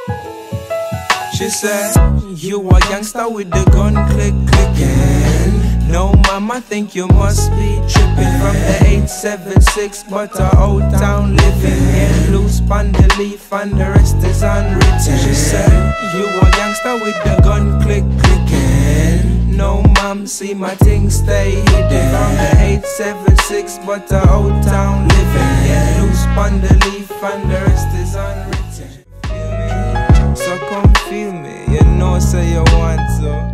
She said, you a youngster with the gun clicking. No mama, think you must be tripping. From the 876, but a old town living. Get loose pon the leaf and the rest is unwritten. She said, you a youngster with the gun clicking. No mom, see my things stay hidden. From the 876, but a old town living. Get loose pon the leaf and the rest is unwritten. So come feel me, you know say you want to.